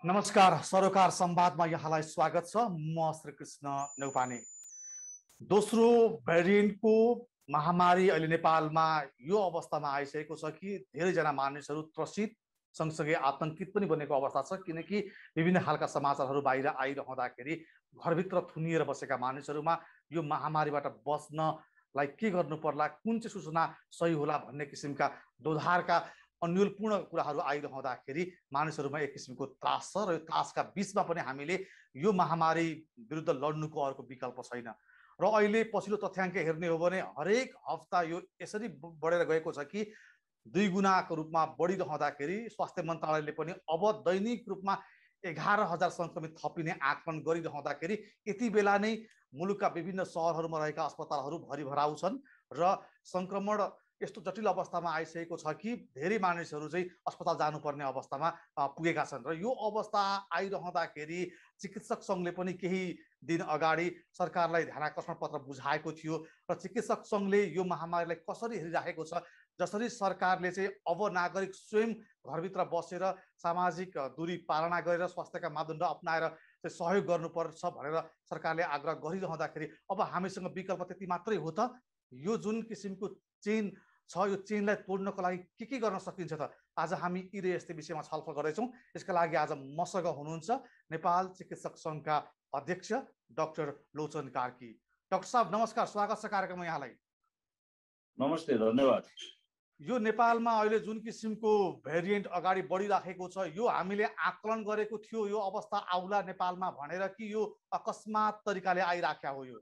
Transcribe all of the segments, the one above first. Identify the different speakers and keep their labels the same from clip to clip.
Speaker 1: नमस्कार, सरोकार संवादमा यहाँलाई स्वागत छ। म श्रीकृष्ण नेउपाने। दोस्रो भेरिएन्टको महामारी अहिले नेपालमा यो अवस्थामा आइसकेको छ कि धेरैजना मानिसहरू त्रसित सँगसँगै आतंकित पनि बनेको अवस्था छ, किनकि विभिन्न खालका समाचारहरू बाहिर आइरहँदाखेरि घरभित्र थुनिएर बसेका मानिसहरूमा यो महामारीबाट बच्नलाई के गर्नु पर्ला, कुन चाहिँ सूचना सही होला भन्ने किसिमका दोधारका अन्यलपूर्ण कुराहरू आइरहँदाखेरि मानिसहरूमा एक किसिमको त्रास छ र यो त्रासका बीचमा पनि हामीले यो महामारी विरुद्ध लड्नुको अर्को विकल्प छैन। र अहिले पछिल्लो तथ्याङ्क हेर्ने हो भने हरेक हप्ता यो यसरी बढेर गएको छ कि 2 गुणाको रूपमा बढिरहँदाखेरि स्वास्थ्य मन्त्रालयले पनि अब दैनिक रूपमा 11,000 सङ्क्रमित थपिने आकलन गरिरहँदाखेरि यति बेला नै मुलुकका विभिन्न सहरहरूमा रहेका अस्पतालहरू भरिभराउ छन् र सङ्क्रमण यस्तो जटिल अवस्थामा आइसकेको छ कि धेरै मानिसहरू चाहिँ अस्पताल जानुपर्ने अवस्थामा पुगेका छन्। र यो अवस्था आइरहँदाखेरि चिकित्सक सङ्घले पनि केही दिन अगाडि सरकारलाई ध्यानाकर्षण पत्र बुझाएको थियो र चिकित्सक सङ्घले यो महामारीलाई कसरी हेरिराखेको छ, जसरी सरकारले चाहिँ अब नागरिक स्वयं घरभित्र बसेर सामाजिक दूरी पालना गरेर स्वास्थ्यका मापदण्ड अपनाएर चाहिँ सहयोग गर्नुपर्छ भनेर सरकारले आग्रह गरिरहँदाखेरि अब हामीसँग विकल्प त्यति मात्रै हो त? यो जुन किसिमको चेन छ, यो चेनलाई तोड्नको लागि के गर्न सकिन्छ त? आज हामी यी र यस्तै विषयमा छलफल गर्दैछौँ। यसका लागि आज मसँग हुनुहुन्छ नेपाल चिकित्सक सङ्घका अध्यक्ष डाक्टर लोचन कार्की। डाक्टर साहब नमस्कार, स्वागत छ कार्यक्रममा यहाँलाई।
Speaker 2: नमस्ते, धन्यवाद।
Speaker 1: यो नेपालमा अहिले जुन किसिमको भेरिएन्ट अगाडि बढिराखेको छ, यो हामीले आकलन गरेको थियो यो अवस्था आउला नेपालमा भनेर कि यो अकस्मात तरिकाले आइराख्या हो? यो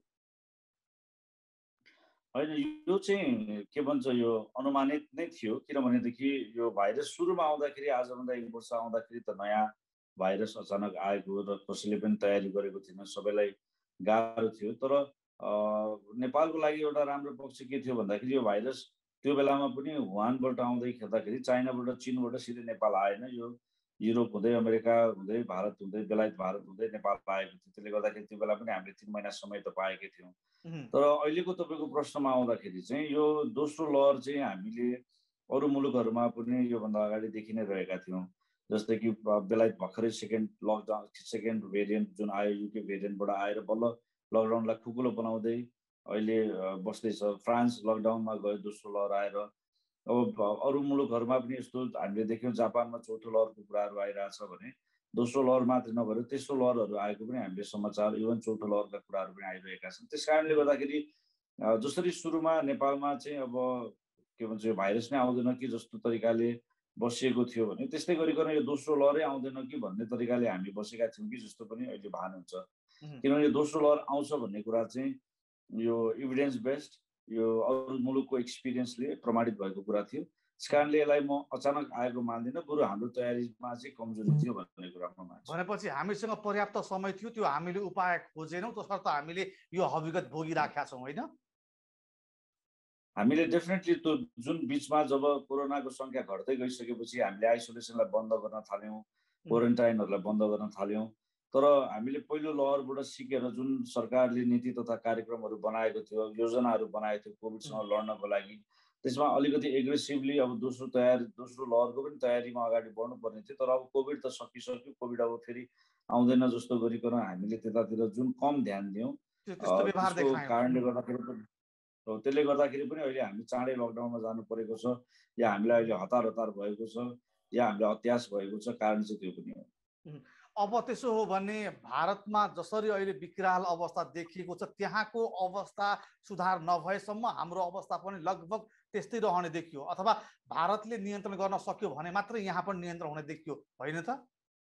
Speaker 2: होइन, यो चाहिँ के भन्छ, यो अनुमानित नै थियो। किनभनेदेखि यो भाइरस सुरुमा आउँदाखेरि आजभन्दा 1 वर्ष आउँदाखेरि त नयाँ भाइरस अचानक आएको र कसैले पनि तयारी गरेको थिएन, सबैलाई गाह्रो थियो। तर नेपालको लागि एउटा राम्रो पक्ष के थियो भन्दाखेरि यो भाइरस त्यो बेलामा पनि वुहानबाट आउँदाखेरि चाइनाबाट, चीनबाट सिधै नेपाल आएन। यो युरोप हुँदै, अमेरिका हुँदै, भारत हुँदै, बेलायत भारत हुँदै नेपाल आएको थियो। त्यसले गर्दाखेरि त्यो बेला पनि हामीले 3 महिना समय त पाएकै थियौँ। तर अहिलेको तपाईँको प्रश्नमा आउँदाखेरि चाहिँ यो दोस्रो लहर चाहिँ हामीले अरू मुलुकहरूमा पनि योभन्दा अगाडिदेखि नै रहेका थियौँ। जस्तै कि बेलायत भर्खरै सेकेन्ड भेरिएन्ट जुन आयो, युके भेरिएन्टबाट आएर बल्ल लकडाउनलाई खुकुलो बनाउँदै अहिले बस्दैछ। फ्रान्स लकडाउनमा गयो दोस्रो लहर आएर। अब अरू मुलुकहरूमा पनि यस्तो हामीले देख्यौँ। जापानमा चौथो लहरको कुराहरू आइरहेछ भने दोस्रो लहर मात्र नभएर तेस्रो लहरहरू आएको पनि हामीले समाचार, इभन चौथो लहरका कुराहरू पनि आइरहेका छन्। त्यस कारणले गर्दाखेरि जसरी सुरुमा नेपालमा चाहिँ अब के भन्छ यो भाइरस नै आउँदैन कि जस्तो तरिकाले बसिएको थियो भने, त्यस्तै गरिकन यो दोस्रो लहरै आउँदैन कि भन्ने तरिकाले हामी बसेका थियौँ कि जस्तो पनि अहिले भान हुन्छ। किनभने यो दोस्रो लहर आउँछ भन्ने कुरा चाहिँ यो इभिडेन्स बेस्ड, यो अरू मुलुकको एक्सपिरियन्सले प्रमाणित भएको कुरा थियो। त्यस कारणले यसलाई म अचानक आएको मान्दिनँ, बरु हाम्रो तयारीमा चाहिँ कमजोरी थियो भन्ने कुरा म मान्छु।
Speaker 1: भनेपछि हामीसँग पर्याप्त समय थियो, त्यो हामीले उपाय खोजेनौँ, तसर्थ हामीले यो हकीकत भोगिराखेका छौँ, होइन?
Speaker 2: हामीले डेफिनेटली त्यो जुन बिचमा जब कोरोनाको सङ्ख्या घट्दै गइसकेपछि हामीले आइसोलेसनलाई बन्द गर्न थाल्यौँ, क्वारेन्टाइनहरूलाई बन्द गर्न थाल्यौँ। तर हामीले पहिलो लहरबाट सिकेर जुन सरकारले नीति तथा कार्यक्रमहरू बनाएको थियो, योजनाहरू बनाएको थियो कोभिडसँग लड्नको लागि, त्यसमा अलिकति एग्रेसिभली अब दोस्रो लहरको पनि तयारीमा अगाडि बढ्नुपर्ने थियो। तर अब कोभिड त सकिसक्यो, कोभिड अब फेरि आउँदैन जस्तो गरिकन हामीले त्यतातिर जुन कम ध्यान दियौँ, त्यसको कारणले गर्दाखेरि त्यसले गर्दाखेरि पनि अहिले हामी चाँडै लकडाउनमा जानु परेको छ, या हामीलाई अहिले हतार भएको छ, या हामीलाई अत्यास भएको छ। कारण चाहिँ त्यो पनि हो।
Speaker 1: अब त्यसो हो भने भारतमा जसरी अहिले विकराल अवस्था देखिएको छ, त्यहाँको अवस्था सुधार नभएसम्म हाम्रो अवस्था पनि लगभग त्यस्तै रहने देखियो, अथवा भारतले नियन्त्रण गर्न सक्यो भने मात्रै यहाँ पनि नियन्त्रण हुने देखियो, होइन त?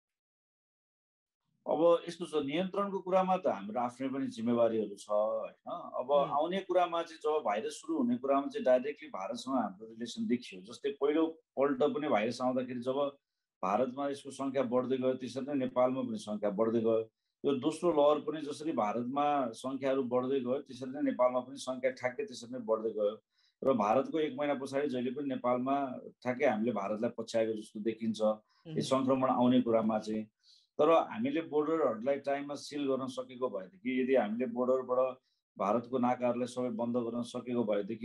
Speaker 2: अब यस्तो छ, नियन्त्रणको कुरामा त हाम्रो आफ्नै पनि जिम्मेवारीहरू छ, होइन? अब आउने कुरामा चाहिँ जब भाइरस सुरु हुने कुरामा चाहिँ डाइरेक्टली भारतसँग हाम्रो रिलेसन देखियो। जस्तै पहिलोपल्ट पनि भाइरस आउँदाखेरि जब भारतमा यसको सङ्ख्या बढ्दै गयो, त्यसरी नै नेपालमा पनि सङ्ख्या बढ्दै गयो। यो दोस्रो लहर पनि जसरी भारतमा सङ्ख्याहरू बढ्दै गयो, त्यसरी नै नेपालमा पनि सङ्ख्या ठ्याक्कै त्यसरी नै बढ्दै गयो। र भारतको 1 महिना पछाडि जहिले पनि नेपालमा ठ्याक्कै हामीले भारतलाई पछ्याएको जस्तो देखिन्छ यो सङ्क्रमण आउने कुरामा चाहिँ। तर हामीले बोर्डरहरूलाई टाइममा सिल गर्न सकेको भएदेखि, यदि हामीले बोर्डरबाट भारतको नाकाहरूलाई सबै बन्द गर्न सकेको भएदेखि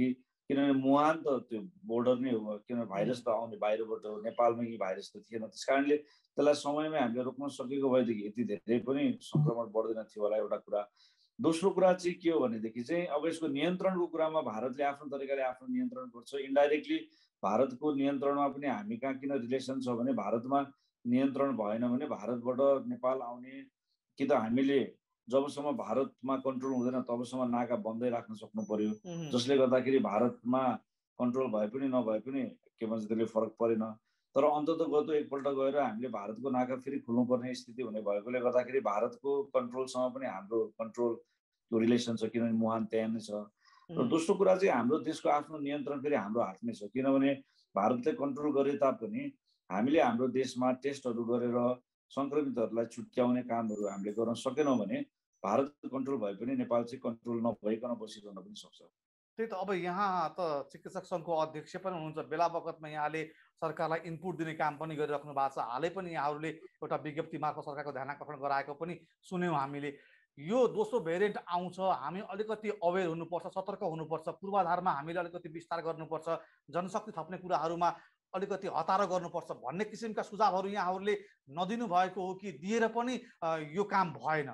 Speaker 2: किनभने मुहान त त्यो बोर्डर नै हो, किनभने भाइरस त आउने बाहिरबाट हो, नेपालमा यी भाइरस त थिएन। त्यस कारणले त्यसलाई समयमै हामीले रोक्न सकेको भएदेखि यति धेरै पनि सङ्क्रमण बढ्दैन थियो होला, एउटा कुरा। दोस्रो कुरा चाहिँ के हो भनेदेखि चाहिँ अब यसको नियन्त्रणको कुरामा भारतले आफ्नो तरिकाले आफ्नो नियन्त्रण गर्छ। इन्डाइरेक्टली भारतको नियन्त्रणमा पनि हामी कहाँ किन रिलेसन छ भने भारतमा नियन्त्रण भएन भने भारतबाट नेपाल आउने कि त हामीले जबसम्म भारतमा कन्ट्रोल हुँदैन तबसम्म नाका बन्दै राख्न सक्नु पर्यो, जसले गर्दाखेरि भारतमा कन्ट्रोल भए पनि नभए पनि के भन्छ त्यसले फरक परेन। तर अन्ततगतो एकपल्ट गएर हामीले भारतको नाका फेरि खुल्नुपर्ने स्थिति हुने भएकोले गर्दाखेरि भारतको कन्ट्रोलसँग पनि हाम्रो कन्ट्रोलको रिलेसन छ, किनभने मुहान त्यहाँ नै छ। र दोस्रो कुरा चाहिँ हाम्रो देशको आफ्नो नियन्त्रण फेरि हाम्रो हातमै छ, किनभने भारतले कन्ट्रोल गरे तापनि हामीले हाम्रो देशमा टेस्टहरू गरेर सङ्क्रमितहरूलाई छुट्याउने कामहरू हामीले गर्न सकेनौँ भने भारत कन्ट्रोल भए पनि नेपाल चाहिँ कन्ट्रोल नभइकन बसिरहन पनि सक्छ।
Speaker 1: त्यही त। अब यहाँ त चिकित्सक सङ्घको अध्यक्ष पनि हुनुहुन्छ, बेला बखतमा यहाँले सरकारलाई इनपुट दिने काम पनि गरिराख्नु भएको छ। हालै पनि यहाँहरूले एउटा विज्ञप्ति मार्फत सरकारको ध्यान आकर्षण गराएको पनि सुन्यौँ हामीले। यो दोस्रो भेरिएन्ट आउँछ, हामी अलिकति अवेर हुनुपर्छ, सतर्क हुनुपर्छ, पूर्वाधारमा हामीले अलिकति विस्तार गर्नुपर्छ, जनशक्ति थप्ने कुराहरूमा अलिकति हतारो गर्नुपर्छ भन्ने किसिमका सुझावहरू यहाँहरूले नदिनु भएको हो कि दिएर पनि यो काम भएन?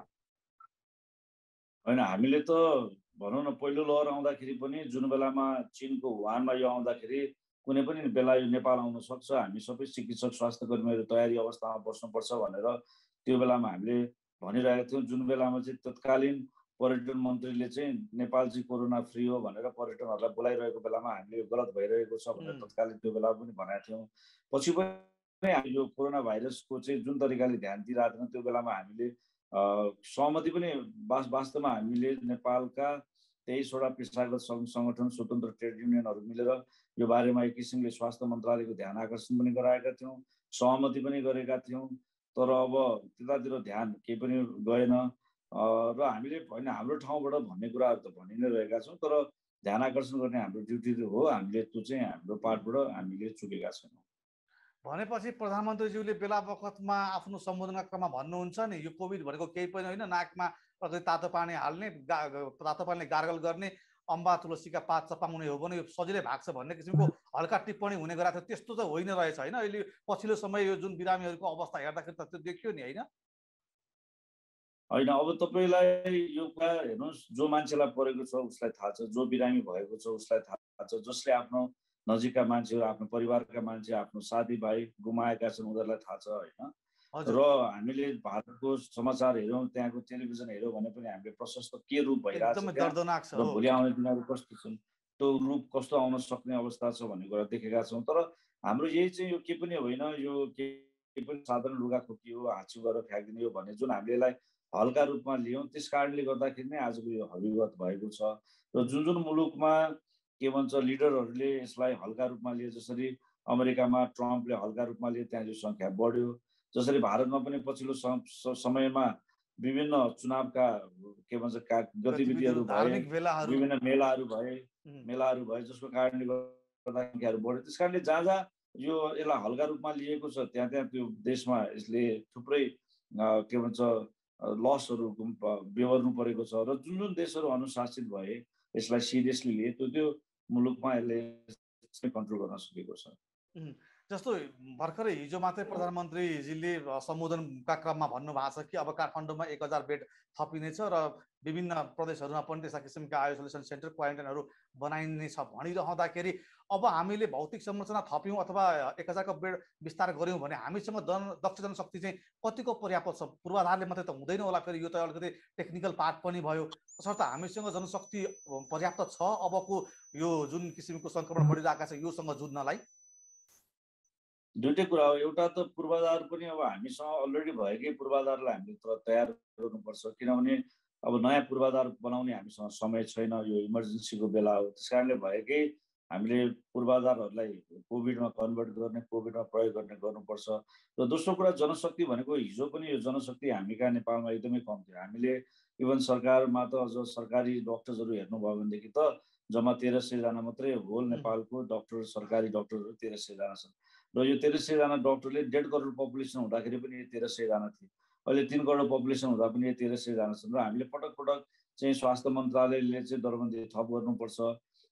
Speaker 2: होइन, हामीले त भनौँ न पहिलो लहर आउँदाखेरि पनि जुन बेलामा चीनको वुहानमा यो आउँदाखेरि कुनै पनि बेला यो नेपाल आउन सक्छ, हामी सबै चिकित्सक स्वास्थ्य कर्मीहरू तयारी अवस्थामा बस्नुपर्छ भनेर त्यो बेलामा हामीले भनिरहेका थियौँ। जुन बेलामा चाहिँ तत्कालीन पर्यटन मन्त्रीले चाहिँ नेपाल चाहिँ कोरोना फ्री हो भनेर पर्यटनहरूलाई बोलाइरहेको बेलामा हामीले यो गलत भइरहेको छ भनेर तत्कालीन त्यो बेला पनि भनेका थियौँ। पछि पनि यो कोरोना भाइरसको चाहिँ जुन तरिकाले ध्यान दिइरहेको थियौँ त्यो बेलामा हामीले सहमति पनि वास्तवमा हामीले नेपालका 23वटा पेसागत सङ्गठन स्वतन्त्र ट्रेड युनियनहरू मिलेर यो बारेमा एक किसिमले स्वास्थ्य मन्त्रालयको ध्यान आकर्षण पनि गराएका थियौँ, सहमति पनि गरेका थियौँ। तर अब त्यतातिर ध्यान केही पनि गएन र हामीले होइन हाम्रो ठाउँबाट भन्ने कुराहरू त भनि नै रहेका छौँ, तर ध्यान आकर्षण गर्ने हाम्रो ड्युटी हो, हामीले त्यो चाहिँ हाम्रो पार्टबाट हामीले चुकेका छैनौँ।
Speaker 1: भनेपछि प्रधानमन्त्रीज्यूले बेला बखतमा आफ्नो सम्बोधनका क्रममा भन्नुहुन्छ नि, यो कोभिड भनेको केही पनि होइन, नाकमा तातो पानी हाल्ने, तातो पानीले गार्गल गर्ने, अम्बा तुलसीका पात चपाउने हो भने यो सजिलै भाग्छ भन्ने किसिमको हल्का टिप्पणी हुने गरेको थियो। त्यस्तो त होइन रहेछ होइन? अहिले पछिल्लो समय यो जुन बिरामीहरूको अवस्था हेर्दाखेरि त त्यो देखियो नि, होइन?
Speaker 2: होइन, अब तपाईँलाई यो कुरा हेर्नुहोस्, जो मान्छेलाई परेको छ उसलाई थाहा छ, जो बिरामी भएको छ उसलाई थाहा छ, जसले आफ्नो नजिकका मान्छेहरू, आफ्नो परिवारका मान्छे, आफ्नो साथीभाइ गुमाएका छन् उनीहरूलाई थाहा छ, होइन? र हामीले भारतको समाचार हेऱ्यौँ, त्यहाँको टेलिभिजन हेऱ्यौँ भने पनि हामीले प्रशस्त के रूप भइरहेको छ र भोलि आउने दिनहरू कस्तो छन्, त्यो रूप कस्तो आउन सक्ने अवस्था छ भन्ने कुरा देखेका छौँ। तर हाम्रो यही चाहिँ यो के पनि होइन, यो के पनि साधारण लुगाखोकी हो, हाँचो गरेर फ्याँकिदिने हो भन्ने जुन हामीले यसलाई हल्का रूपमा लियौँ, त्यस कारणले गर्दाखेरि नै आजको यो हविगत भएको छ। र जुन जुन मुलुकमा के भन्छ लिडरहरूले यसलाई हल्का रूपमा लिए, जसरी अमेरिकामा ट्रम्पले हल्का रूपमा लिए त्यहाँ यो सङ्ख्या बढ्यो, जसरी भारतमा पनि पछिल्लो समयमा विभिन्न चुनावका के भन्छ गतिविधिहरू भए, विभिन्न मेलाहरू भए जसको कारणले गर्दा सङ्ख्याहरू बढ्यो। त्यस कारणले जहाँ जहाँ यो यसलाई हल्का रूपमा लिएको छ त्यहाँ त्यहाँ त्यो देशमा यसले थुप्रै के भन्छ लसहरू बेहोर्नु परेको छ। र जुन जुन देशहरू अनुशासित भए, यसलाई सिरियसली लिए, त्यो मुलुकमा यसले कन्ट्रोल गर्न सकेको छ।
Speaker 1: जस्तो भर्खरै हिजो मात्रै प्रधानमन्त्रीजीले सम्बोधनका क्रममा भन्नुभएको छ कि अब काठमाडौँमा 1000 बेड थपिनेछ र विभिन्न प्रदेशहरूमा पनि त्यस्ता किसिमका आइसोलेसन सेन्टर, क्वारेन्टाइनहरू बनाइनेछ भनिरहँदाखेरि अब हामीले भौतिक संरचना थप्यौँ अथवा 1000 को बेड विस्तार गऱ्यौँ भने हामीसँग दक्ष जनशक्ति चाहिँ कतिको पर्याप्त छ? पूर्वाधारले मात्रै त हुँदैन होला, फेरि यो त अलिकति टेक्निकल पार्ट पनि भयो। तसर्थ हामीसँग जनशक्ति पर्याप्त छ अबको यो जुन किसिमको सङ्क्रमण बढिरहेको छ योसँग जुझ्नलाई?
Speaker 2: दुईटै कुरा हो। एउटा त पूर्वाधार पनि अब हामीसँग अलरेडी भएकै पूर्वाधारलाई हामीले तयार गर्नुपर्छ, किनभने अब नयाँ पूर्वाधार बनाउने हामीसँग समय छैन, यो इमर्जेन्सीको बेला हो। त्यस कारणले भएकै हामीले पूर्वाधारहरूलाई कोभिडमा कन्भर्ट गर्ने, कोभिडमा प्रयोग गर्ने गर्नुपर्छ। र दोस्रो कुरा जनशक्ति भनेको हिजो पनि यो जनशक्ति हामी कहाँ नेपालमा एकदमै कम थियो। हामीले इभन सरकारमा त अझ सरकारी डक्टर्सहरू हेर्नुभयो भनेदेखि त जम्मा 1300 जना मात्रै होल नेपालको डक्टर, सरकारी डक्टरहरू 1300 जना छन्। र यो 1300 जना डक्टरले 1.5 करोड पपुलेसन हुँदाखेरि पनि यो 1300 जना थिए। अहिले 3 करोड पपुलेसन हुँदा पनि यो 1300 जना छन्। र हामीले पटक पटक चाहिँ स्वास्थ्य मन्त्रालयले चाहिँ दरबन्दी थप गर्नुपर्छ,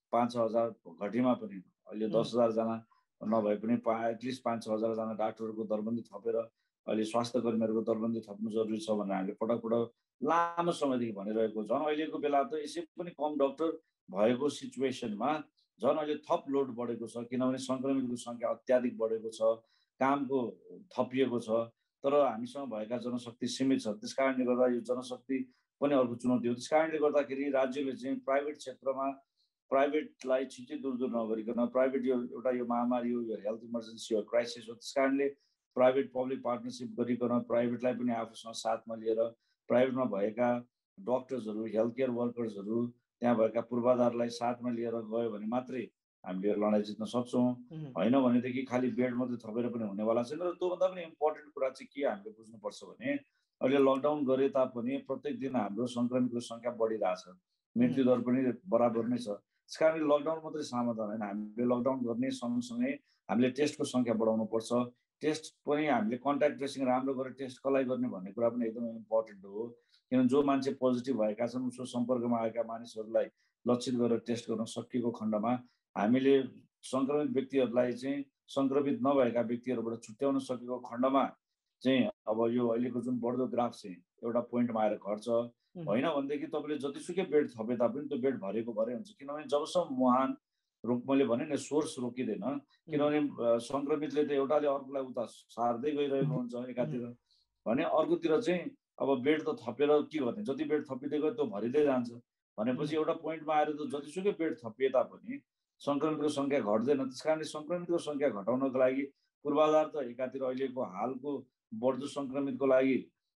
Speaker 2: 5-6 हजार घटीमा पनि अहिले 10,000 जना नभए पनि एटलिस्ट 5-6 हजार जना डाक्टरहरूको दरबन्दी थपेर अहिले स्वास्थ्य कर्मीहरूको दरबन्दी थप्नु जरुरी छ भनेर हामीले पटक पटक लामो समयदेखि भनिरहेको झन् अहिलेको बेला त यसै पनि कम डाक्टर भएको सिचुएसनमा झन् अहिले थप लोड बढेको छ किनभने सङ्क्रमितको सङ्ख्या अत्याधिक बढेको छ कामको थपिएको छ तर हामीसँग भएका जनशक्ति सीमित छ त्यस कारणले गर्दा यो जनशक्ति पनि अर्को चुनौती हो त्यस कारणले गर्दाखेरि राज्यले चाहिँ प्राइभेट क्षेत्रमा प्राइभेटलाई छिटै दूर दूर नगरिकन प्राइभेट यो एउटा यो महामारी हो यो हेल्थ इमर्जेन्सी हो क्राइसिस हो त्यस कारणले प्राइभेट पब्लिक पार्टनरसिप गरिकन प्राइभेटलाई पनि आफूसँग साथमा लिएर प्राइभेटमा भएका डक्टर्सहरू हेल्थ केयर वर्कर्सहरू त्यहाँ भएका पूर्वाधारलाई साथमा लिएर गयो भने मात्रै हामीले लडाइँ जित्न सक्छौँ होइन भनेदेखि खालि बेड मात्रै थपेर पनि हुनेवाला छैन र त्योभन्दा पनि इम्पोर्टेन्ट कुरा चाहिँ के हामीले बुझ्नुपर्छ भने अहिले लकडाउन गरे तापनि प्रत्येक दिन हाम्रो सङ्क्रमितको सङ्ख्या बढिरहेछ मृत्युदर पनि बराबर नै छ त्यस कारणले लकडाउन मात्रै समाधान होइन हामीले लकडाउन गर्ने सँगसँगै हामीले टेस्टको सङ्ख्या बढाउनु पर्छ टेस्ट पनि हामीले कन्ट्याक्ट ट्रेसिङ राम्रो गरेर टेस्ट कसलाई गर्ने भन्ने कुरा पनि एकदमै इम्पोर्टेन्ट हो किनभने जो मान्छे पोजिटिभ भएका छन् उसको सम्पर्कमा आएका मानिसहरूलाई लक्षित गरेर टेस्ट गर्न सकिएको खण्डमा हामीले सङ्क्रमित व्यक्तिहरूलाई चाहिँ सङ्क्रमित नभएका व्यक्तिहरूबाट छुट्याउन सकेको खण्डमा चाहिँ अब यो अहिलेको जुन बढ्दो ग्राफ चाहिँ एउटा पोइन्टमा आएर घट्छ होइन भनेदेखि तपाईँले जतिसुकै बेड थपे तापनि त्यो बेड भरेको भरै हुन्छ किनभने जबसम्म मुहान मैले भने नि सोर्स रोकिँदैन किनभने सङ्क्रमितले त एउटाले अर्कोलाई उता सार्दै गइरहेको हुन्छ एकातिर भने अर्कोतिर चाहिँ अब बेड त थपेर के गर्ने जति बेड थपिँदै गयो त्यो भरिँदै जान्छ भनेपछि एउटा पोइन्टमा आएर त जतिसुकै बेड थपिए तापनि सङ्क्रमितको सङ्ख्या घट्दैन त्यस कारणले सङ्क्रमितको सङ्ख्या घटाउनको लागि पूर्वाधार त एकातिर अहिलेको हालको बढ्दो सङ्क्रमितको लागि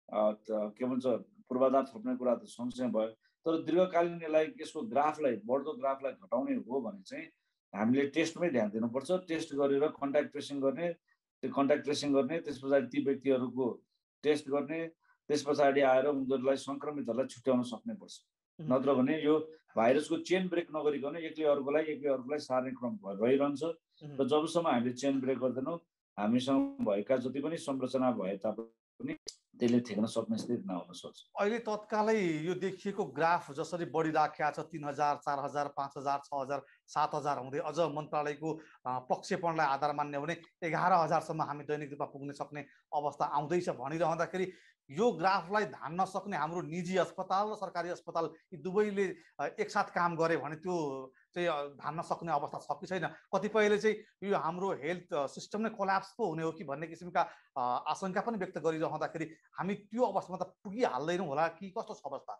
Speaker 2: के भन्छ पूर्वाधार थप्ने कुरा त सँगसँगै भयो तर दीर्घकालीन यसलाई यसको ग्राफलाई बढ्दो ग्राफलाई घटाउने हो भने चाहिँ हामीले टेस्टमै ध्यान दिनुपर्छ टेस्ट गरेर कन्ट्याक्ट ट्रेसिङ गर्ने त्यो कन्ट्याक्ट ट्रेसिङ गर्ने त्यस पछाडि ती व्यक्तिहरूको टेस्ट गर्ने त्यस पछाडि आएर उनीहरूलाई सङ्क्रमितहरूलाई छुट्याउन सक्नै पर्छ नत्र भने यो भाइरसको चेन ब्रेक नगरिकन एक्लै अर्कोलाई सार्ने क्रम रहिरहन्छ र जबसम्म हामीले चेन ब्रेक गर्दैनौँ हामीसँग भएका जति पनि संरचना भए तापनि त्यसले ठेक्न सक्ने स्थिति नहुन सक्छ
Speaker 1: अहिले तत्कालै यो देखिएको ग्राफ जसरी बढिराखेको छ 3,000 4,000 5,000 6,000 7,000 हुँदै अझ मन्त्रालयको प्रक्षेपणलाई आधार मान्ने हो भने 11,000 सम्म हामी दैनिक रूपमा पुग्न सक्ने अवस्था आउँदैछ भनिरहँदाखेरि यो ग्राफलाई धान्न सक्ने हाम्रो निजी अस्पताल र सरकारी अस्पताल यी दुवैले एकसाथ काम गरे भने त्यो चाहिँ धान्न सक्ने अवस्था छ कि छैन कतिपयले चाहिँ यो हाम्रो हेल्थ सिस्टम नै कोल्याप्स पो हुने हो कि भन्ने किसिमका आशंका पनि व्यक्त गरिरहँदाखेरि हामी त्यो अवस्थामा त पुगिहाल्दैनौँ होला कि कस्तो छ अवस्था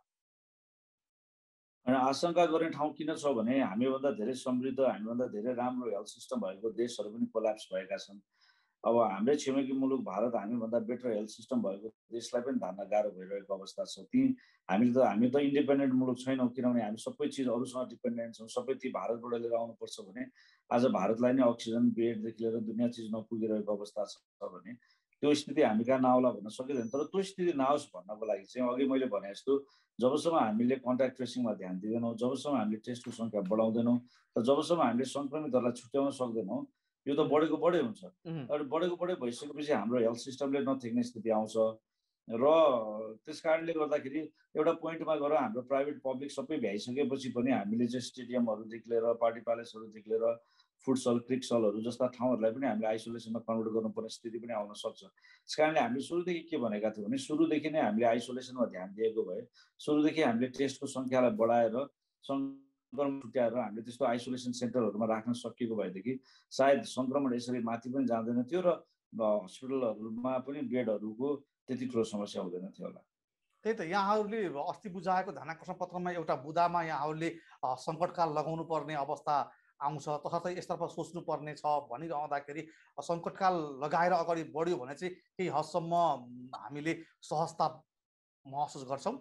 Speaker 2: आशंका गर्ने ठाउँ किन छ भने हामीभन्दा धेरै समृद्ध हामीभन्दा धेरै राम्रो हेल्थ सिस्टम भएको देशहरू पनि कोल्याप्स भएका छन् अब हाम्रै छिमेकी मुलुक भारत हामीभन्दा बेटर हेल्थ सिस्टम भएको देशलाई पनि धान्न गाह्रो भइरहेको अवस्था छ हामी त इन्डिपेन्डेन्ट मुलुक छैनौँ किनभने हामी सबै चिज अरूसँग डिपेन्डेन्ट छौँ सबै ती भारतबाट लिएर आउनुपर्छ भने आज भारतलाई नै अक्सिजन बेडदेखि लिएर दुनियाँ चिज नपुगिरहेको अवस्था छ भने त्यो स्थिति हामी कहाँ नआउला भन्न सकिँदैन तर त्यो स्थिति नआओस् भन्नको लागि चाहिँ अघि मैले भने जस्तो जबसम्म हामीले कन्ट्याक्ट ट्रेसिङमा ध्यान दिँदैनौँ जबसम्म हामीले टेस्टको सङ्ख्या बढाउँदैनौँ र जबसम्म हामीले सङ्क्रमितहरूलाई छुट्याउन सक्दैनौँ यो त बढेको बढै हुन्छ र बढेको बढै भइसकेपछि हाम्रो हेल्थ सिस्टमले नठेक्ने स्थिति आउँछ र त्यस कारणले गर्दाखेरि एउटा पोइन्टमा गएर हाम्रो प्राइभेट पब्लिक सबै भ्याइसकेपछि पनि हामीले चाहिँ स्टेडियमहरूदेखि लिएर पार्टी प्यालेसहरूदेखि लिएर फुटसल क्रिकसलहरू जस्ता ठाउँहरूलाई पनि हामीले आइसोलेसनमा कन्भर्ट गर्नुपर्ने स्थिति पनि आउन सक्छ त्यस कारणले हामीले सुरुदेखि के भनेका थियौँ भने सुरुदेखि नै हामीले आइसोलेसनमा ध्यान दिएको भए सुरुदेखि हामीले टेस्टको सङ्ख्यालाई बढाएर सङ्क्रमण छुट्याएर हामीले त्यस्तो आइसोलेसन सेन्टरहरूमा राख्न सकिएको भएदेखि सायद सङ्क्रमण यसरी माथि पनि जाँदैन थियो र हस्पिटलहरूमा पनि बेडहरूको त्यति ठुलो समस्या हुँदैन थियो होला
Speaker 1: त्यही त यहाँहरूले अस्ति बुझाएको ध्यानाकर्षण पत्रमा एउटा बुदामा यहाँहरूले सङ्कटकाल लगाउनु पर्ने अवस्था आउँछ तसर्थ यसतर्फ सोच्नुपर्ने छ भनिरहँदाखेरि सङ्कटकाल लगाएर अगाडि बढ्यो भने चाहिँ केही हदसम्म हामीले सहजता महसुस गर्छौँ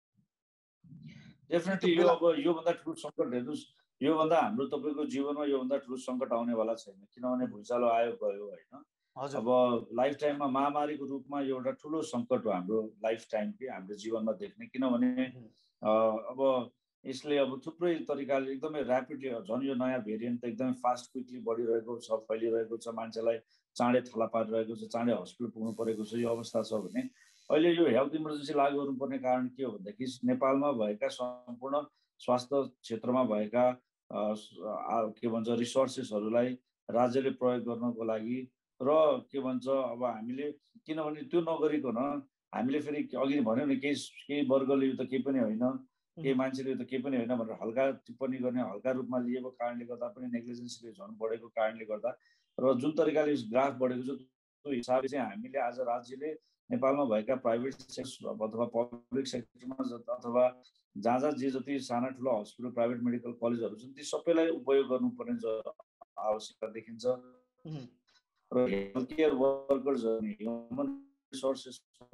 Speaker 2: डेफिनेटली यो अब योभन्दा ठुलो सङ्कट हेर्नुहोस् योभन्दा हाम्रो तपाईँको जीवनमा योभन्दा ठुलो सङ्कट आउनेवाला छैन किनभने भुइँचालो आयो गयो होइन अब लाइफ टाइममा महामारीको रूपमा यो एउटा ठुलो सङ्कट हो हाम्रो लाइफ टाइमकै हाम्रो जीवनमा देख्ने किनभने अब यसले अब थुप्रै तरिकाले एकदमै ऱ्यापिडली झन् यो नयाँ भेरिएन्ट त एकदमै फास्ट क्विकली बढिरहेको छ फैलिरहेको छ मान्छेलाई चाँडै थला पारिरहेको छ चाँडै हस्पिटल पुग्नु परेको छ यो अवस्था छ भने अहिले यो हेल्थ इमर्जेन्सी लागू गर्नुपर्ने कारण के हो भन्दाखेरि नेपालमा भएका सम्पूर्ण स्वास्थ्य क्षेत्रमा भएका के भन्छ रिसोर्सेसहरूलाई राज्यले प्रयोग गर्नको लागि र के भन्छ अब हामीले किनभने त्यो नगरिकन हामीले फेरि अघि भन्यो नि केही वर्गले यो त केही पनि होइन, केही मान्छेले यो त केही पनि होइन भनेर हल्का टिप्पणी गर्ने, हल्का रूपमा लिएको कारणले गर्दा पनि नेग्लिजेन्सले झन् बढेको कारणले गर्दा र जुन तरिकाले ग्राफ बढेको छ त्यो हिसाबले चाहिँ हामीले आज राज्यले नेपालमा भएका प्राइभेट सेक्टर अथवा पब्लिक सेक्टरमा अथवा जहाँ जे जति साना ठुला हस्पिटल प्राइभेट मेडिकल कलेजहरू छन् ती सबैलाई उपयोग गर्नुपर्ने आवश्यकता देखिन्छ र हेल्थ केयर वर्कर्सहरू ह्युमन रिसोर्सेस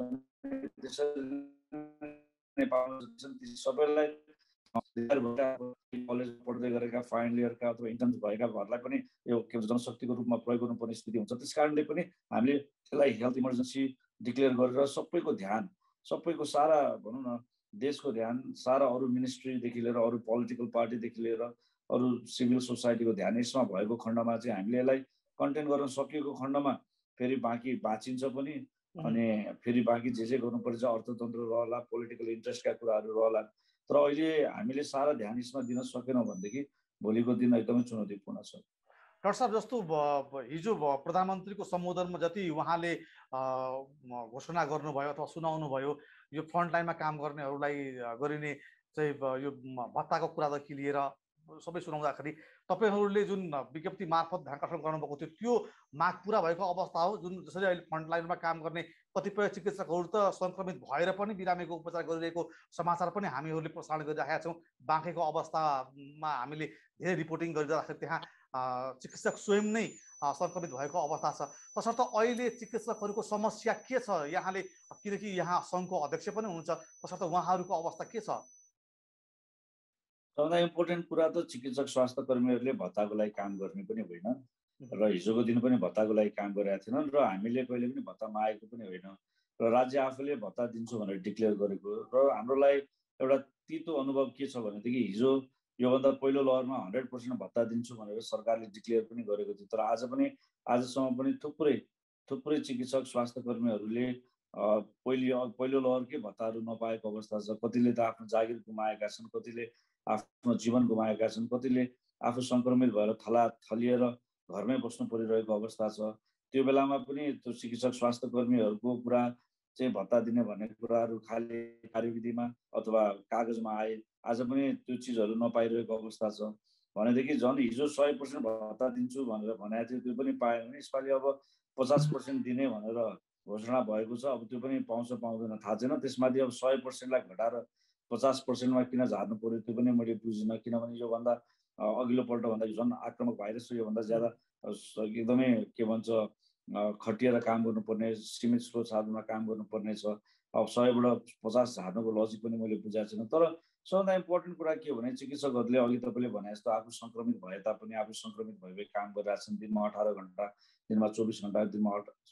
Speaker 2: नेपालमा ती सबैलाई कलेज पढ्दै गरेका फाइनल इयरका अथवा इन्टर्न भएकाहरूलाई पनि यो के भन्छ जनशक्तिको रूपमा प्रयोग गर्नुपर्ने स्थिति हुन्छ। त्यस कारणले पनि हामीले यसलाई हेल्थ इमर्जेन्सी डिक्लेयर गरेर सबैको ध्यान, सबैको सारा भनौँ न देशको ध्यान, सारा अरू मिनिस्ट्रीदेखि लिएर अरू पोलिटिकल पार्टीदेखि लिएर अरू सिभिल सोसाइटीको ध्यान यसमा भएको खण्डमा चाहिँ हामीले यसलाई कन्टेन गर्न सकिएको खण्डमा फेरि बाँकी बाँचिन्छ पनि अनि फेरि बाँकी जे गर्नुपर्छ अर्थतन्त्र रहला, पोलिटिकल इन्ट्रेस्टका कुराहरू रहला। तर अहिले हामीले सारा ध्यान यसमा दिन सकेनौँ भनेदेखि भोलिको दिन एकदमै चुनौतीपूर्ण छ।
Speaker 1: डाक्टर साहब, जस्तो हिजो प्रधानमन्त्रीको सम्बोधनमा जति उहाँले घोषणा गर्नुभयो अथवा सुनाउनु भयो, यो फ्रन्टलाइनमा काम गर्नेहरूलाई गरिने चाहिँ यो भत्ताको कुरादेखि लिएर सबै सुनाउँदाखेरि तपाईँहरूले जुन विज्ञप्ति मार्फत ध्यान आकर्षण गर्नुभएको थियो त्यो माग पुरा भएको अवस्था हो? जुन जसरी अहिले फ्रन्टलाइनमा काम गर्ने कतिपय चिकित्सकहरू त सङ्क्रमित भएर पनि बिरामीको उपचार गरिरहेको समाचार पनि हामीहरूले प्रसारण गरिरहेका छौँ। बाँकेको अवस्थामा हामीले धेरै रिपोर्टिङ गरिरहँदाखेरि त्यहाँ चिकित्सक स्वयं नै सङ्क्रमित भएको अवस्था छ। तसर्थ अहिले चिकित्सकहरूको समस्या के छ यहाँले, किनकि यहाँ सङ्घको अध्यक्ष पनि हुनुहुन्छ, तसर्थ उहाँहरूको अवस्था के छ?
Speaker 2: सबभन्दा इम्पोर्टेन्ट कुरा त चिकित्सक स्वास्थ्य कर्मीहरूले भत्ताको लागि काम गर्ने पनि होइन र हिजोको दिन पनि भत्ताको लागि काम गरेका थिएनन् र हामीले कहिले पनि भत्ता मागेको पनि होइन र राज्य आफूले भत्ता दिन्छु भनेर डिक्लेयर गरेको र हाम्रोलाई एउटा तितो अनुभव के छ भनेदेखि हिजो योभन्दा पहिलो लहरमा 100% भत्ता दिन्छु भनेर सरकारले डिक्लेयर पनि गरेको थियो। तर आजसम्म पनि थुप्रै चिकित्सक स्वास्थ्य कर्मीहरूले पहिलो लहरकै भत्ताहरू नपाएको अवस्था छ। कतिले त आफ्नो जागिर गुमाएका छन्, कतिले आफ्नो जीवन गुमाएका छन्, कतिले आफू सङ्क्रमित भएर थलिएर घरमै बस्नु परिरहेको अवस्था छ। त्यो बेलामा पनि त्यो चिकित्सक स्वास्थ्य कर्मीहरूको कुरा चाहिँ भत्ता दिने भन्ने कुराहरू खालि कार्यविधिमा अथवा कागजमा आए, आज पनि त्यो चिजहरू नपाइरहेको अवस्था छ भनेदेखि झन् हिजो 100% भत्ता दिन्छु भनेर भनेको थियो त्यो पनि पाएन भने यसपालि अब 50% दिने भनेर घोषणा भएको छ। अब त्यो पनि पाउँछ पाउँदैन थाहा छैन। त्यसमाथि अब 100%लाई घटाएर 50%मा किन झार्नु पर्यो त्यो पनि मैले बुझिनँ, किनभने योभन्दा अघिल्लो पल्टभन्दा झन् आक्रामक भाइरस छ, योभन्दा ज्यादा एकदमै के भन्छ खटिएर काम गर्नुपर्ने, सीमित स्रोत साधनमा काम गर्नुपर्ने छ। अब 100बाट 50 झार्नुको लजिक पनि मैले बुझाएको छैन। तर सबभन्दा इम्पोर्टेन्ट कुरा के हो भने चिकित्सकहरूले अघि तपाईँले भने जस्तो आफू सङ्क्रमित भए तापनि आफू सङ्क्रमित भए काम गरिरहेछन्। दिनमा 18 घन्टा, दिनमा 24 घन्टा, दिनमा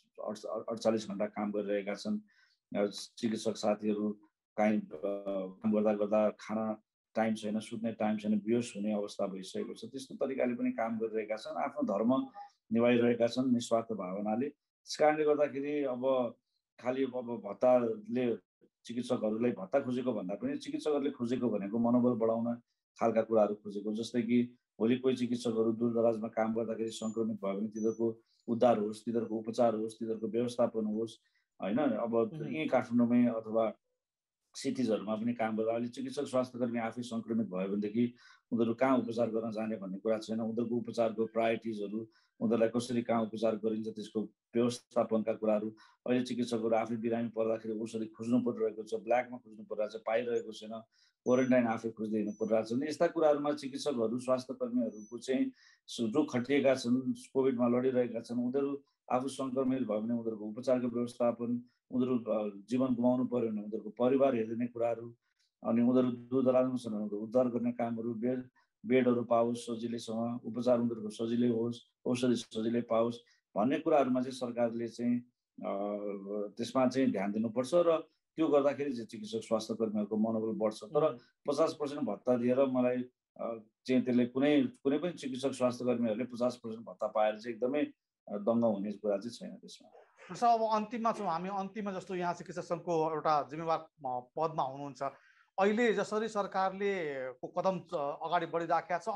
Speaker 2: 48 घन्टा काम गरिरहेका छन्। चिकित्सक साथीहरू काम गर्दा खाना टाइम छैन, सुत्ने टाइम छैन, बेहोस हुने अवस्था भइसकेको छ। त्यस्तो तरिकाले पनि काम गरिरहेका छन्, आफ्नो धर्म निभाइरहेका छन् निस्वार्थ भावनाले। त्यस कारणले गर्दाखेरि अब खालि अब भत्ताले चिकित्सकहरूलाई भत्ता खोजेको भन्दा पनि चिकित्सकहरूले खोजेको भनेको मनोबल बढाउन खालका कुराहरू खोजेको। जस्तै कि भोलि कोही चिकित्सकहरू दूरदराजमा काम गर्दाखेरि सङ्क्रमित भयो भने तिनीहरूको उद्धार होस्, तिनीहरूको उपचार होस्, तिनीहरूको व्यवस्थापन होस् होइन। अब यहीँ काठमाडौँमै अथवा सिटिजहरूमा पनि काम गर्दा अहिले चिकित्सक स्वास्थ्य कर्मी आफै सङ्क्रमित भयो भनेदेखि उनीहरू कहाँ उपचार गर्न जाने भन्ने कुरा छैन। उनीहरूको उपचारको प्रायोरिटिजहरू, उनीहरूलाई कसरी कहाँ उपचार गरिन्छ त्यसको व्यवस्थापनका कुराहरू अहिले चिकित्सकहरू आफै बिरामी पर्दाखेरि औषधि खोज्नु परिरहेको छ, ब्ल्याकमा खोज्नु परिरहेको छ, पाइरहेको छैन, क्वारेन्टाइन आफै खोज्दै हिँड्नु परिरहेको छ। यस्ता कुराहरूमा चिकित्सकहरू स्वास्थ्य कर्मीहरूको चाहिँ जो खटिएका छन्, कोभिडमा लडिरहेका छन्, उनीहरू आफू सङ्क्रमित भयो भने उनीहरूको उपचारको व्यवस्थापन, उनीहरू जीवन गुमाउनु पर्यो भने उनीहरूको परिवार हेरिने कुराहरू, अनि उनीहरू दूरदराजमा छन् भने उद्धार गर्ने कामहरू, बेडहरू पाओस् सजिलैसँग, उपचार उनीहरूको सजिलै होस्, औषधि सजिलै पाओस् भन्ने कुराहरूमा चाहिँ सरकारले चाहिँ त्यसमा चाहिँ ध्यान दिनुपर्छ र त्यो गर्दाखेरि चाहिँ चिकित्सक स्वास्थ्य कर्मीहरूको मनोबल बढ्छ। तर 50% भत्ता दिएर मलाई चाहिँ त्यसले कुनै पनि चिकित्सक स्वास्थ्य कर्मीहरूले 50% भत्ता पाएर चाहिँ एकदमै दङ्ग हुने कुरा चाहिँ छैन त्यसमा।
Speaker 1: अब अन्तिममा छौँ हामी। अन्तिममा जस्तो यहाँ चिकित्सक सङ्घको एउटा जिम्मेवार पदमा हुनुहुन्छ, अहिले जसरी सरकारले कदम अगाडि बढिराखेका छ अनि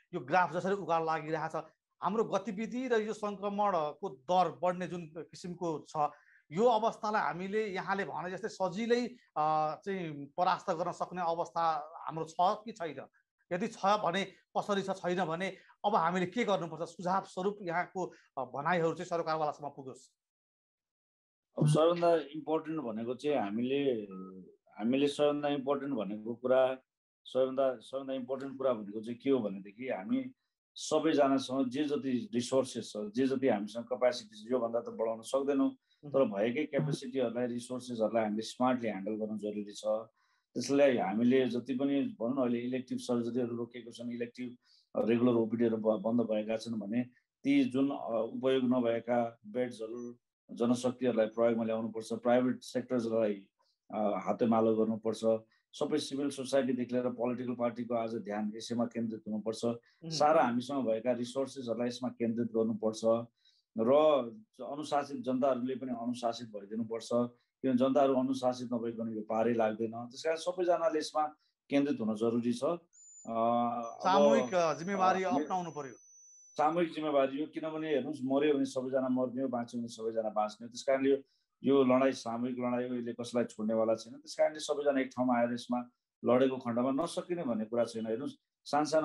Speaker 1: यो ग्राफ जसरी उकालो लागिरहेछ, हाम्रो गतिविधि र यो सङ्क्रमणको दर बढ्ने जुन किसिमको छ, यो अवस्थालाई हामीले यहाँले भने जस्तै सजिलै चाहिँ परास्त गर्न सक्ने अवस्था हाम्रो छ कि छैन? यदि छ भने कसरी छ, छैन भने अब हामीले के गर्नुपर्छ? सुझाव स्वरूप यहाँको भनाइहरू चाहिँ सरकारवालासम्म पुगोस्।
Speaker 2: अब सबैभन्दा इम्पोर्टेन्ट भनेको चाहिँ हामीले सबैभन्दा इम्पोर्टेन्ट भनेको कुरा सबैभन्दा इम्पोर्टेन्ट कुरा भनेको चाहिँ के हो भनेदेखि हामी सबैजनासँग जे जति रिसोर्सेस छ, जे जति हामीसँग क्यापेसिटी छ, योभन्दा त बढाउन सक्दैनौँ, तर भएकै क्यापेसिटीहरूलाई रिसोर्सेसहरूलाई हामीले स्मार्टली ह्यान्डल गर्नु जरुरी छ। त्यसलाई हामीले जति पनि भनौँ न, अहिले इलेक्टिभ सर्जरीहरू रोकेको छन्, इलेक्टिभ रेगुलर ओपिडीहरू बन्द भएका छन् भने ती जुन उपयोग नभएका बेड्सहरू जनशक्तिहरूलाई प्रयोगमा ल्याउनुपर्छ, प्राइभेट सेक्टर्सलाई हातेमालो गर्नुपर्छ, सबै सिभिल सोसाइटीदेखि लिएर पोलिटिकल पार्टीको आज ध्यान यसैमा केन्द्रित हुनुपर्छ, सारा हामीसँग भएका रिसोर्सेसहरूलाई यसमा केन्द्रित गर्नुपर्छ र अनुशासित जनताहरूले पनि अनुशासित भइदिनुपर्छ। किन जनताहरू अनुशासित नभइकन यो पारै लाग्दैन। त्यस कारण सबैजनाले यसमा केन्द्रित हुन जरुरी छ।
Speaker 1: सामूहिक जिम्मेवारी अपनाउनु पर्यो।
Speaker 2: सामूहिक जिम्मेवारी हो, किनभने हेर्नुहोस्, मर्यो भने सबैजना मर्ने हो, बाँच्यो भने सबैजना बाँच्ने हो। त्यस कारणले यो लडाइँ सामूहिक लडाइँ हो, यसले कसैलाई छोड्नेवाला छैन। त्यस कारणले सबैजना एक ठाउँमा आएर यसमा लडेको खण्डमा नसकिने भन्ने कुरा छैन। हेर्नुहोस्, सानसानो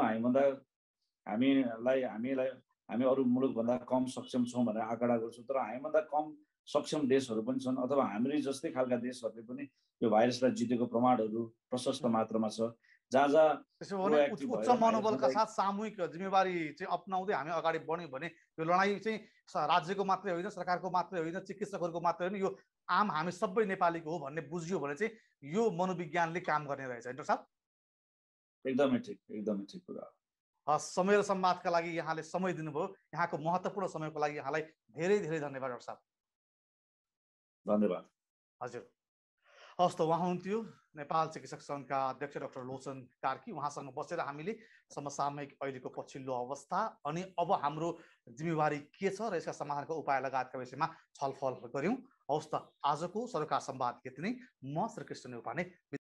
Speaker 2: हामी अरू मुलुकभन्दा कम सक्षम छौँ भनेर आँकडा गर्छौँ, तर हामीभन्दा कम सक्षम देशहरू पनि छन्, अथवा हाम्रै जस्तै खालका देशहरूले पनि यो भाइरसलाई जितेको प्रमाणहरू प्रशस्त मात्रामा छ।
Speaker 1: त्यसो भने उच्च मनोबलका साथ सामूहिक जिम्मेवारी चाहिँ अपनाउँदै हामी अगाडि बढ्यौँ भने यो लडाइँ चाहिँ राज्यको मात्रै होइन, सरकारको मात्रै होइन, चिकित्सकहरूको मात्रै होइन, यो आम हामी सबै नेपालीको हो भन्ने बुझियो भने चाहिँ यो मनोविज्ञानले काम गर्ने रहेछ। डाक्टर साहब,
Speaker 2: एकदमै ठिक कुरा।
Speaker 1: समय र संवादका लागि यहाँले समय दिनुभयो। यहाँको महत्त्वपूर्ण समयको लागि यहाँलाई धेरै धेरै धन्यवाद डाक्टर साहब।
Speaker 2: धन्यवाद।
Speaker 1: हजुर, हवस् त, उहाँ हुनुहुन्थ्यो नेपाल चिकित्सक सङ्घका अध्यक्ष डाक्टर लोचन कार्की। उहाँसँग बसेर हामीले समसामयिक अहिलेको पछिल्लो अवस्था अनि अब हाम्रो जिम्मेवारी के छ र यसका समाधानका उपाय लगायतका विषयमा छलफल गऱ्यौँ। हवस् त, आजको सरोकार संवाद यति नै। म श्रीकृष्ण नेउपाने।